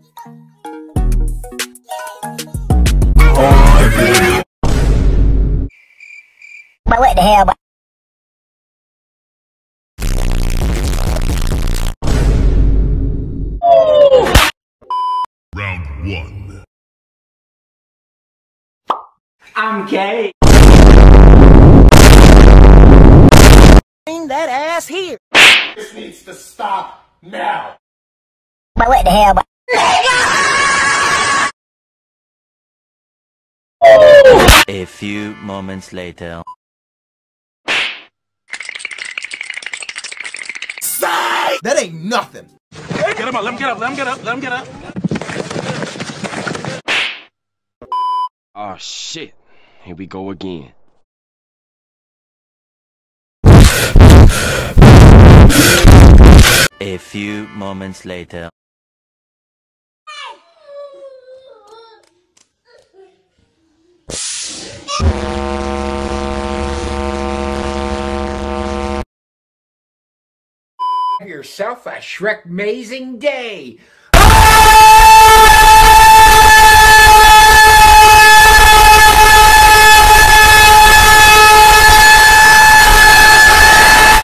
But what the hell, but Round one. I'm gay. bring that ass here. This needs to stop now. But what the hell, but A few moments later. That ain't nothing. Get him up, let him get up, let him get up, let him get up. Oh shit. Here we go again. A few moments later. Have yourself a Shrek-mazing day.